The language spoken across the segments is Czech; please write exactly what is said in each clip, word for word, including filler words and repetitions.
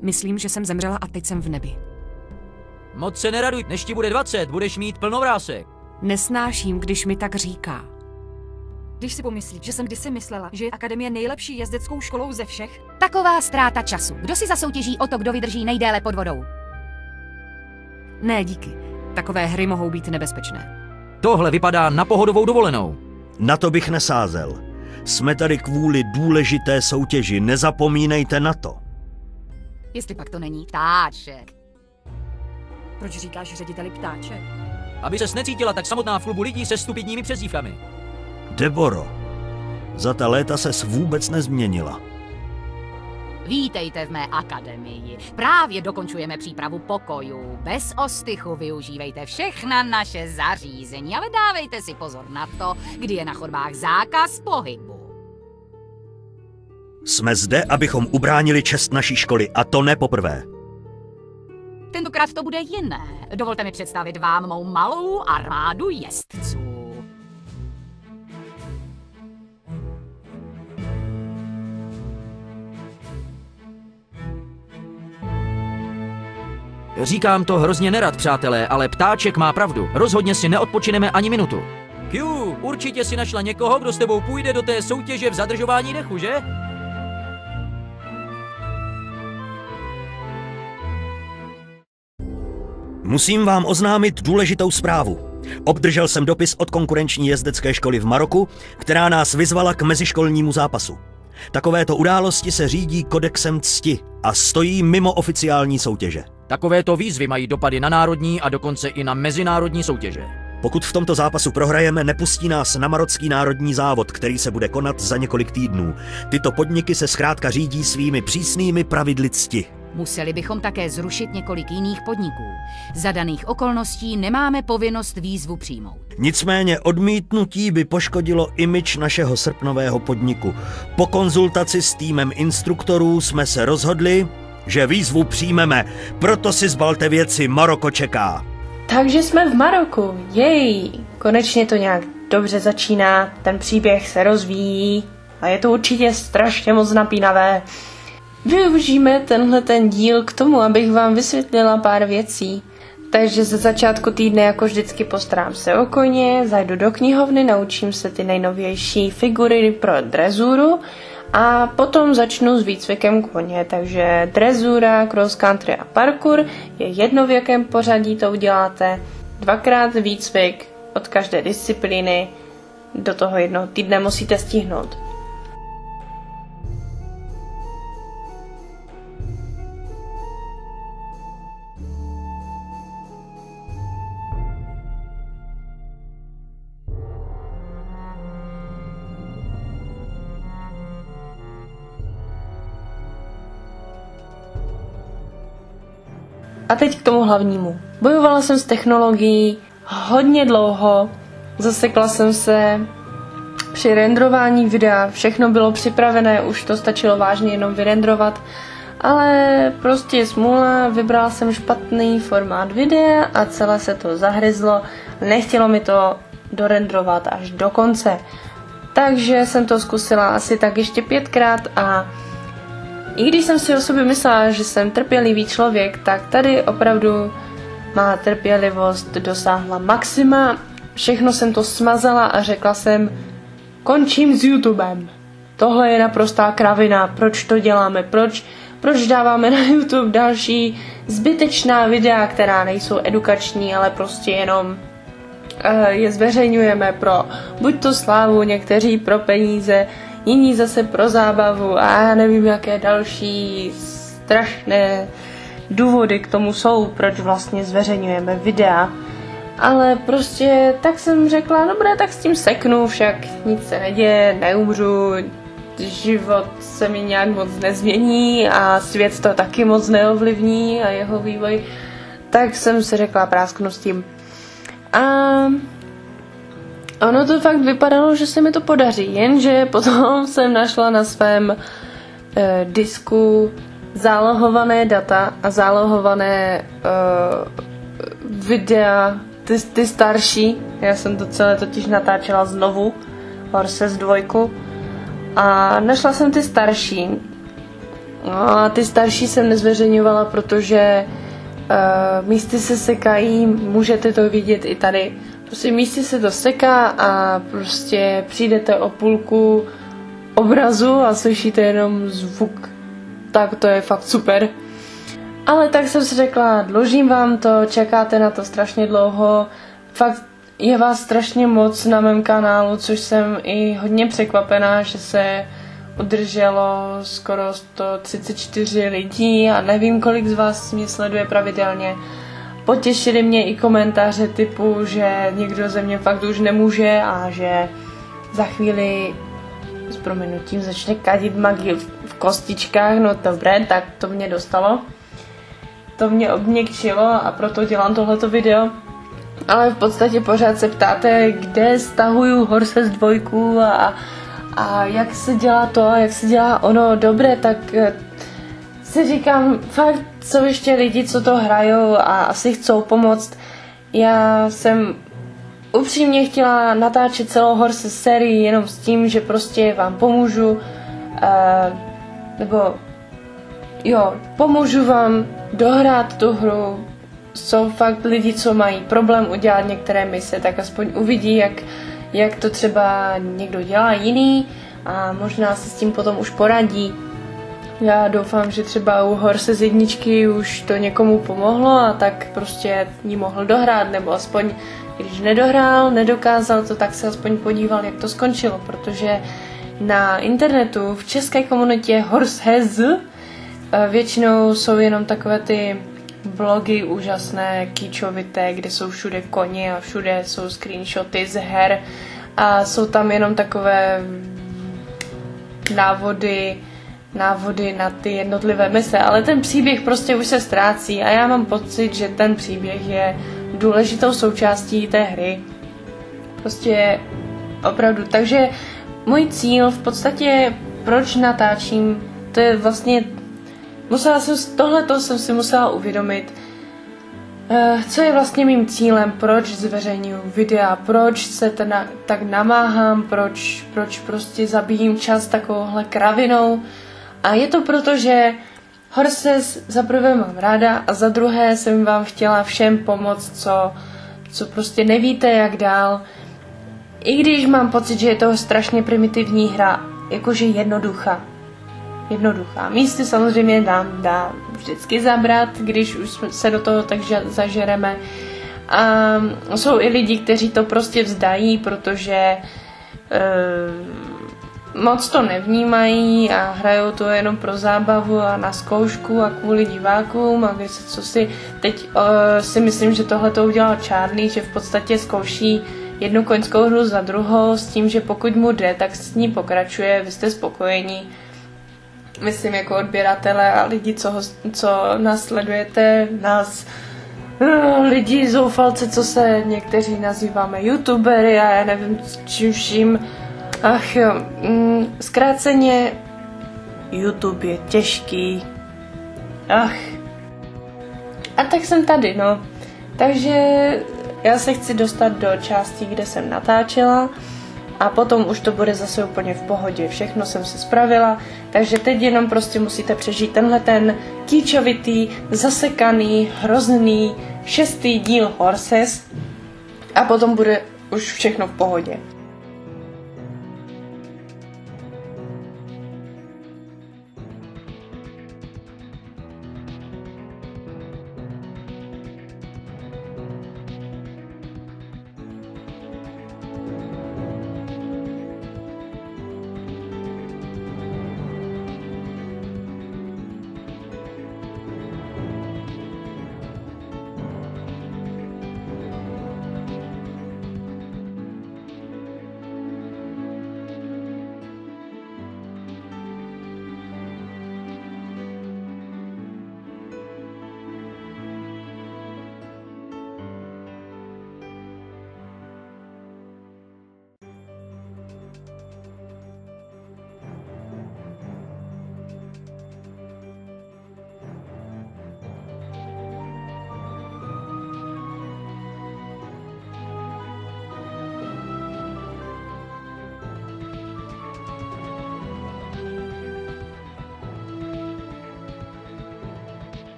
Myslím, že jsem zemřela a teď jsem v nebi. Moc se neraduj, než ti bude dvacet, budeš mít plno vrásek. Nesnáším, když mi tak říká. Když si pomyslí, že jsem kdysi myslela, že je akademie nejlepší jezdeckou školou ze všech. Taková ztráta času. Kdo si zasoutěží o to, kdo vydrží nejdéle pod vodou? Ne, díky. Takové hry mohou být nebezpečné. Tohle vypadá na pohodovou dovolenou. Na to bych nesázel. Jsme tady kvůli důležité soutěži, nezapomínejte na to. Jestli pak to není ptáček. Proč říkáš řediteli ptáček? Aby ses necítila tak samotná v klubu lidí se stupidními přezdívkami. Deboro, za ta léta ses vůbec nezměnila. Vítejte v mé akademii. Právě dokončujeme přípravu pokojů. Bez ostychu využívejte všechna naše zařízení, ale dávejte si pozor na to, kdy je na chodbách zákaz pohybu. Jsme zde, abychom ubránili čest naší školy, a to ne poprvé. Tentokrát to bude jiné. Dovolte mi představit vám mou malou armádu jezdců. Říkám to hrozně nerad, přátelé, ale ptáček má pravdu. Rozhodně si neodpočineme ani minutu. Q, určitě si našla někoho, kdo s tebou půjde do té soutěže v zadržování dechu, že? Musím vám oznámit důležitou zprávu. Obdržel jsem dopis od konkurenční jezdecké školy v Maroku, která nás vyzvala k meziškolnímu zápasu. Takovéto události se řídí kodexem cti a stojí mimo oficiální soutěže. Takovéto výzvy mají dopady na národní a dokonce i na mezinárodní soutěže. Pokud v tomto zápasu prohrajeme, nepustí nás na marocký národní závod, který se bude konat za několik týdnů. Tyto podniky se zkrátka řídí svými přísnými pravidly cti. Museli bychom také zrušit několik jiných podniků. Za daných okolností nemáme povinnost výzvu přijmout. Nicméně odmítnutí by poškodilo image našeho srpnového podniku. Po konzultaci s týmem instruktorů jsme se rozhodli, že výzvu přijmeme, proto si zbalte věci, Maroko čeká. Takže jsme v Maroku, jej! Konečně to nějak dobře začíná, ten příběh se rozvíjí a je to určitě strašně moc napínavé. Využijeme tenhle ten díl k tomu, abych vám vysvětlila pár věcí. Takže ze začátku týdne jako vždycky postarám se o koně, zajdu do knihovny, naučím se ty nejnovější figury pro drezuru a potom začnu s výcvikem koně. Takže drezura, cross country a parkour je jedno, v jakém pořadí to uděláte. Dvakrát výcvik od každé disciplíny do toho jednoho týdne musíte stihnout. A teď k tomu hlavnímu. Bojovala jsem s technologií hodně dlouho, zasekla jsem se při renderování videa, všechno bylo připravené, už to stačilo vážně jenom vyrendrovat, ale prostě smůla, vybrala jsem špatný formát videa a celé se to zahryzlo, nechtělo mi to dorendrovat až do konce. Takže jsem to zkusila asi tak ještě pětkrát a i když jsem si o sobě myslela, že jsem trpělivý člověk, tak tady opravdu má trpělivost dosáhla maxima. Všechno jsem to smazala a řekla jsem, končím s YouTubem. Tohle je naprostá kravina, proč to děláme, proč, proč dáváme na YouTube další zbytečná videa, která nejsou edukační, ale prostě jenom uh, je zveřejňujeme pro buď to slávu, někteří pro peníze, jiní zase pro zábavu a já nevím, jaké další strašné důvody k tomu jsou, proč vlastně zveřejňujeme videa. Ale prostě tak jsem řekla, dobré, tak s tím seknu, však nic se neděje, neumřu, život se mi nějak moc nezmění a svět to taky moc neovlivní a jeho vývoj. Tak jsem si řekla, prásknu s tím. A ono to fakt vypadalo, že se mi to podaří, jenže potom jsem našla na svém eh, disku zálohované data a zálohované eh, videa, ty, ty starší. Já jsem to celé totiž natáčela znovu, Horses dvojku, a našla jsem ty starší. No a ty starší jsem nezveřejňovala, protože uh, místy se sekají, můžete to vidět i tady. Prostě místy se to seká a prostě přijdete o půlku obrazu a slyšíte jenom zvuk. Tak to je fakt super. Ale tak jsem si řekla, dlužím vám to, čekáte na to strašně dlouho. Fakt je vás strašně moc na mém kanálu, což jsem i hodně překvapená, že se udrželo skoro sto třicet čtyři lidí a nevím, kolik z vás mě sleduje pravidelně. Potěšily mě i komentáře typu, že někdo ze mě fakt už nemůže a že za chvíli s prominutím začne kadit magii v kostičkách. No dobré, tak to mě dostalo. To mě obměkčilo a proto dělám tohleto video. Ale v podstatě pořád se ptáte, kde stahuju Horses dvojku a, a jak se dělá to a jak se dělá ono. Dobré, tak si říkám, fakt jsou ještě lidi, co to hrajou a asi chcou pomoct. Já jsem upřímně chtěla natáčet celou Horses sérii jenom s tím, že prostě vám pomůžu, uh, nebo jo, pomůžu vám dohrát tu hru. Jsou fakt lidi, co mají problém udělat některé mise, tak aspoň uvidí, jak, jak to třeba někdo dělá jiný a možná se s tím potom už poradí. Já doufám, že třeba u Horses jedničky už to někomu pomohlo a tak prostě ní mohl dohrát, nebo aspoň když nedohrál, nedokázal to, tak se aspoň podíval, jak to skončilo, protože na internetu v české komunitě Horses většinou jsou jenom takové ty blogy úžasné, kýčovité, kde jsou všude koně a všude jsou screenshoty z her a jsou tam jenom takové návody, návody na ty jednotlivé mise, ale ten příběh prostě už se ztrácí a já mám pocit, že ten příběh je důležitou součástí té hry. Prostě opravdu, takže můj cíl v podstatě, proč natáčím, to je vlastně Musela jsem, tohleto jsem si musela uvědomit, co je vlastně mým cílem, proč zveřejňuji videa, proč se teda tak namáhám, proč, proč prostě zabíjím čas takovouhle kravinou. A je to proto, že Horses za prvé mám ráda a za druhé jsem vám chtěla všem pomoct, co, co prostě nevíte, jak dál. I když mám pocit, že je to strašně primitivní hra, jakože jednoduchá. Jednoduchá. Místy samozřejmě dám, dá vždycky zabrat, když už se do toho tak zažereme. A jsou i lidi, kteří to prostě vzdají, protože e, moc to nevnímají a hrajou to jenom pro zábavu a na zkoušku a kvůli divákům. A když se co si teď e, si myslím, že tohle to udělal Charlie, že v podstatě zkouší jednu koňskou hru za druhou s tím, že pokud mu jde, tak s ní pokračuje, vy jste spokojení. Myslím jako odběratele a lidi, co, ho, co nás sledujete, nás uh, lidi zoufalce, co se někteří nazýváme youtubery a já nevím čím vším. Ach jo, mm, zkráceně YouTube je těžký. Ach. A tak jsem tady, no. Takže já se chci dostat do části, kde jsem natáčela. A potom už to bude zase úplně v pohodě. Všechno jsem si spravila, takže teď jenom prostě musíte přežít tenhle ten kýčovitý, zasekaný, hrozný šestý díl Horses a potom bude už všechno v pohodě.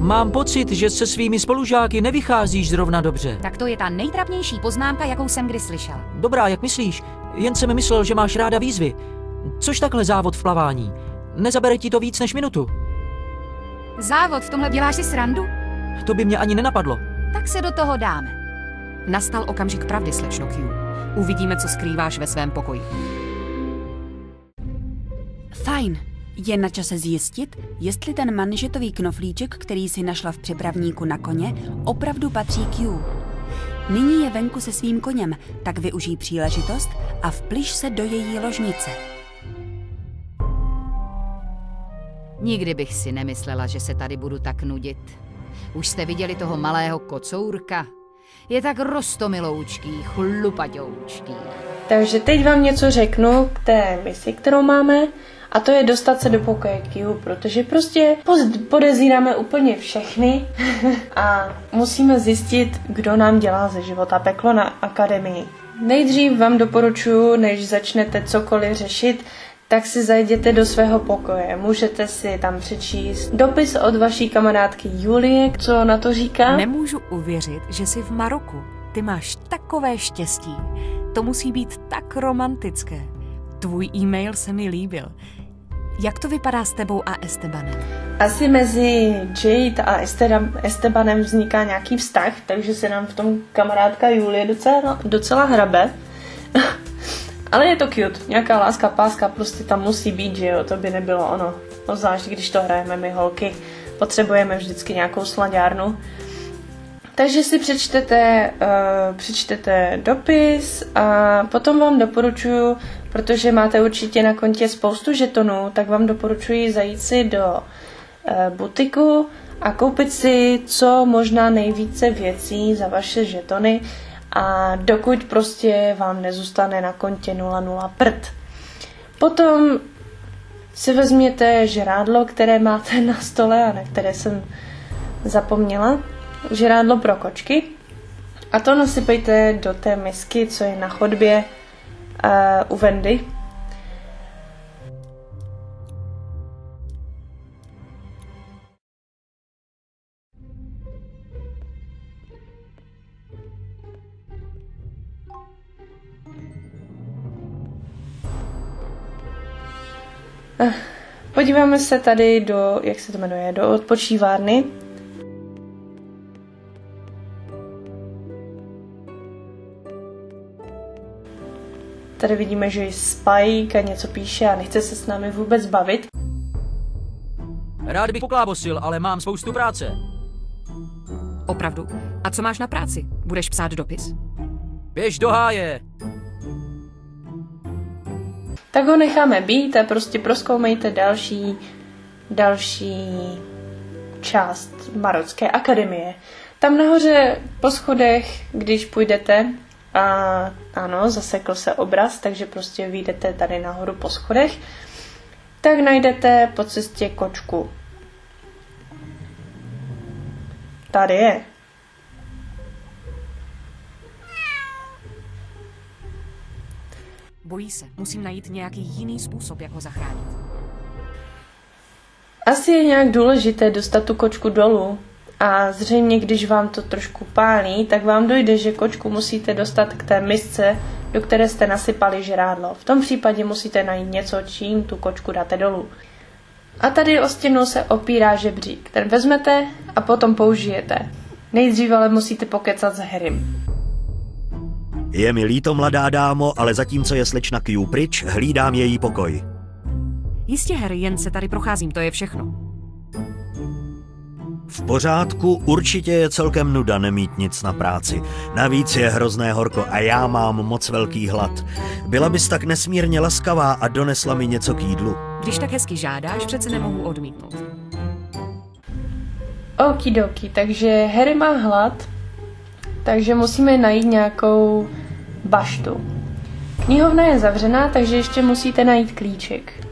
Mám pocit, že se svými spolužáky nevycházíš zrovna dobře. Tak to je ta nejtrapnější poznámka, jakou jsem kdy slyšel. Dobrá, jak myslíš? Jen jsem myslel, že máš ráda výzvy. Což takhle závod v plavání? Nezabere ti to víc než minutu? Závod, v tomhle děláš si srandu? To by mě ani nenapadlo. Tak se do toho dáme. Nastal okamžik pravdy, slečno Q. Uvidíme, co skrýváš ve svém pokoji. Fajn. Je na čase zjistit, jestli ten manžetový knoflíček, který si našla v přepravníku na koně, opravdu patří Q. Nyní je venku se svým koněm, tak využij příležitost a vpliž se do její ložnice. Nikdy bych si nemyslela, že se tady budu tak nudit. Už jste viděli toho malého kocourka? Je tak rostomiloučký, chlupaťoučký. Takže teď vám něco řeknu k té misi, kterou máme, a to je dostat se do pokoje Q, protože prostě podezíráme úplně všechny a musíme zjistit, kdo nám dělá ze života peklo na akademii. Nejdřív vám doporučuji, než začnete cokoliv řešit, tak si zajděte do svého pokoje. Můžete si tam přečíst dopis od vaší kamarádky Julie, co na to říká. Nemůžu uvěřit, že jsi v Maroku. Ty máš takové štěstí. To musí být tak romantické. Tvůj e-mail se mi líbil. Jak to vypadá s tebou a Estebanem? Asi mezi Jade a Estebanem vzniká nějaký vztah, takže se nám v tom kamarádka Julie docela, docela hrabe. Ale je to cute, nějaká láska, páska prostě tam musí být, že jo, to by nebylo ono. Zvlášť když to hrajeme my holky, potřebujeme vždycky nějakou slaďárnu. Takže si přečtete, uh, přečtete dopis a potom vám doporučuji, protože máte určitě na kontě spoustu žetonů, tak vám doporučuji zajít si do uh, butiku a koupit si co možná nejvíce věcí za vaše žetony, a dokud prostě vám nezůstane na kontě nula nula prd. Potom si vezměte žrádlo, které máte na stole a na které jsem zapomněla. Žrádlo pro kočky. A to nasypejte do té misky, co je na chodbě uh, u Wendy. Podíváme se tady do, jak se to jmenuje, do odpočívárny. Tady vidíme, že je Spike a něco píše a nechce se s námi vůbec bavit. Rád bych poklábosil, ale mám spoustu práce. Opravdu? A co máš na práci? Budeš psát dopis? Běž do háje! Tak ho necháme být a prostě prozkoumejte další, další část Marocké akademie. Tam nahoře po schodech, když půjdete, a ano, zasekl se obraz, takže prostě vyjdete tady nahoru po schodech, tak najdete po cestě kočku. Tady je. Bojí se. Musím najít nějaký jiný způsob, jak ho zachránit. Asi je nějak důležité dostat tu kočku dolů. A zřejmě, když vám to trošku pálí, tak vám dojde, že kočku musíte dostat k té misce, do které jste nasypali žrádlo. V tom případě musíte najít něco, čím tu kočku dáte dolů. A tady o stěnu se opírá žebřík. Ten vezmete a potom použijete. Nejdřív ale musíte pokecat s Harrym. Je mi líto, mladá dámo, ale zatímco je slečna Q pryč, hlídám její pokoj. Jistě, Harry, jen se tady procházím, to je všechno. V pořádku, určitě je celkem nuda nemít nic na práci. Navíc je hrozné horko a já mám moc velký hlad. Byla bys tak nesmírně laskavá a donesla mi něco k jídlu. Když tak hezky žádáš, přece nemohu odmítnout. Okidoki, takže Harry má hlad, takže musíme najít nějakou baštu. Knihovna je zavřená, takže ještě musíte najít klíček.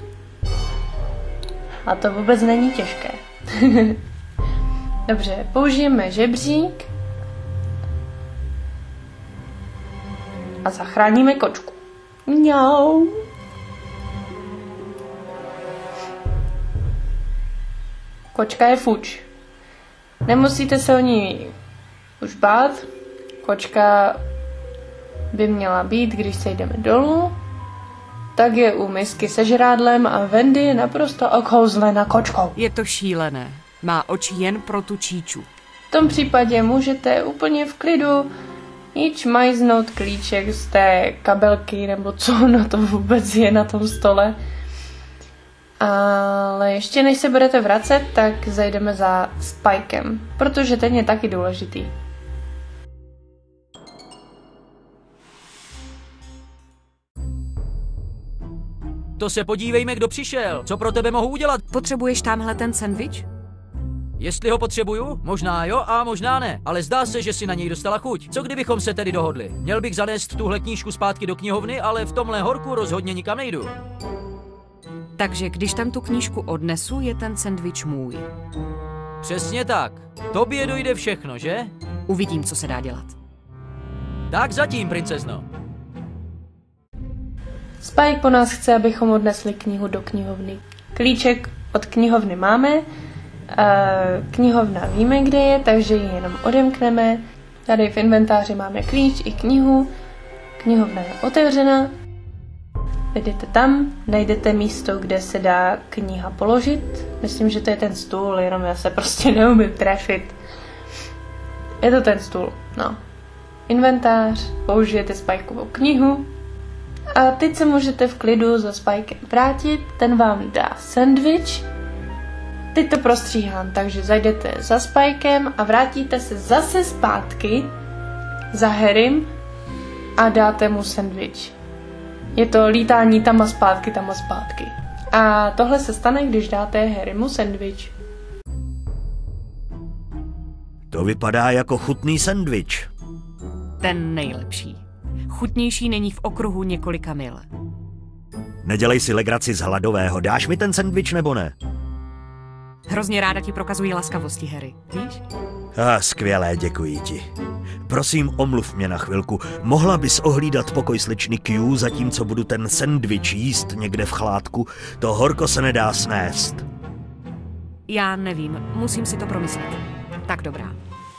A to vůbec není těžké. Dobře, použijeme žebřík a zachráníme kočku. Mňau. Kočka je fuč. Nemusíte se o ní už bát. Kočka by měla být, když se jdeme dolů. Tak je u misky se žrádlem a Wendy je naprosto okouzlena kočkou. Je to šílené. Má oči jen pro tu číču. V tom případě můžete úplně v klidu jít šmajznout klíček z té kabelky, nebo co na to vůbec je na tom stole. Ale ještě než se budete vracet, tak zajdeme za Spikem, protože ten je taky důležitý. To se podívejme, kdo přišel. Co pro tebe mohu udělat? Potřebuješ tamhle ten sendvič? Jestli ho potřebuju, možná jo a možná ne, ale zdá se, že si na něj dostala chuť. Co kdybychom se tedy dohodli? Měl bych zanést tuhle knížku zpátky do knihovny, ale v tomhle horku rozhodně nikam nejdu. Takže když tam tu knížku odnesu, je ten sendvič můj. Přesně tak. Tobě dojde všechno, že? Uvidím, co se dá dělat. Tak zatím, princezno. Spike po nás chce, abychom odnesli knihu do knihovny. Klíček od knihovny máme, knihovna víme, kde je, takže ji jenom odemkneme. Tady v inventáři máme klíč i knihu. Knihovna je otevřena. Jdete tam, najdete místo, kde se dá kniha položit. Myslím, že to je ten stůl, jenom já se prostě neumím trefit. Je to ten stůl, no. Inventář, použijete Spikeovou knihu. A teď se můžete v klidu za Spikem vrátit, ten vám dá sendvič. Teď to prostříhám, takže zajdete za Spikem a vrátíte se zase zpátky za Harrym a dáte mu sendvič. Je to lítání tam a zpátky, tam a zpátky. A tohle se stane, když dáte Harrymu sendvič. To vypadá jako chutný sendvič. Ten nejlepší. Chutnější není v okruhu několika mil. Nedělej si legraci z hladového. Dáš mi ten sendvič nebo ne? Hrozně ráda ti prokazují laskavosti, Harry. Víš? Ah, skvělé, děkuji ti. Prosím, omluv mě na chvilku. Mohla bys ohlídat pokoj slečny Q, zatímco budu ten sendvič jíst někde v chládku? To horko se nedá snést. Já nevím, musím si to promyslet. Tak dobrá.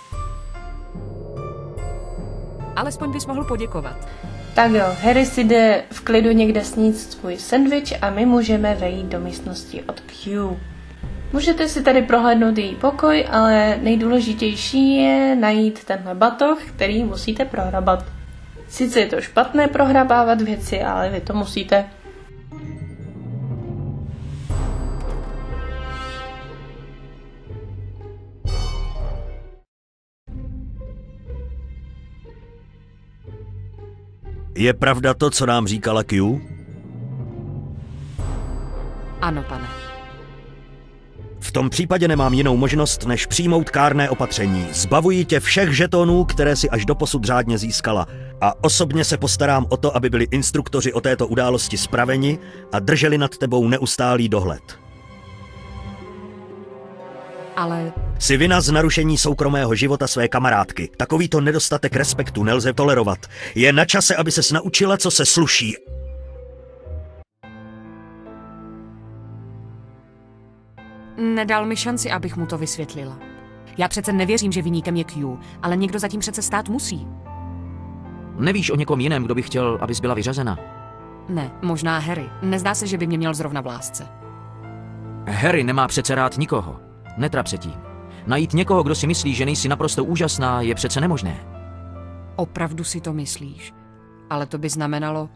Alespoň bys mohl poděkovat. Tak jo, Harry si jde v klidu někde sníst svůj sendvič a my můžeme vejít do místnosti od Q. Můžete si tady prohlédnout její pokoj, ale nejdůležitější je najít tenhle batoh, který musíte prohrabat. Sice je to špatné prohrabávat věci, ale vy to musíte. Je pravda to, co nám říkala Q? Ano, pane. V tom případě nemám jinou možnost, než přijmout kárné opatření. Zbavuji tě všech žetonů, které si až doposud řádně získala. A osobně se postarám o to, aby byli instruktoři o této události spraveni a drželi nad tebou neustálý dohled. Ale... Jsi vina z narušení soukromého života své kamarádky. Takovýto nedostatek respektu nelze tolerovat. Je na čase, aby ses naučila, co se sluší. Nedal mi šanci, abych mu to vysvětlila. Já přece nevěřím, že viníkem je Q, ale někdo zatím přece stát musí. Nevíš o někom jiném, kdo by chtěl, abys byla vyřazena? Ne, možná Harry. Nezdá se, že by mě měl zrovna v lásce. Harry nemá přece rád nikoho. Netrap se tím. Najít někoho, kdo si myslí, že nejsi naprosto úžasná, je přece nemožné. Opravdu si to myslíš? Ale to by znamenalo...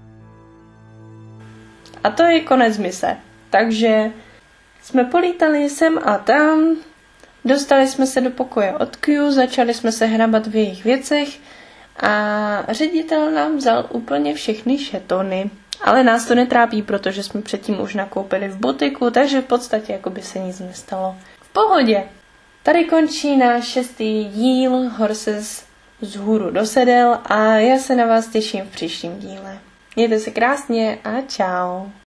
A to je konec mise. Takže jsme polítali sem a tam, dostali jsme se do pokoje od Q, začali jsme se hrabat v jejich věcech a ředitel nám vzal úplně všechny žetony. Ale nás to netrápí, protože jsme předtím už nakoupili v butiku, takže v podstatě jako by se nic nestalo. V pohodě. Tady končí náš šestý díl Horses z hůru do sedel a já se na vás těším v příštím díle. Mějte se krásně a čau.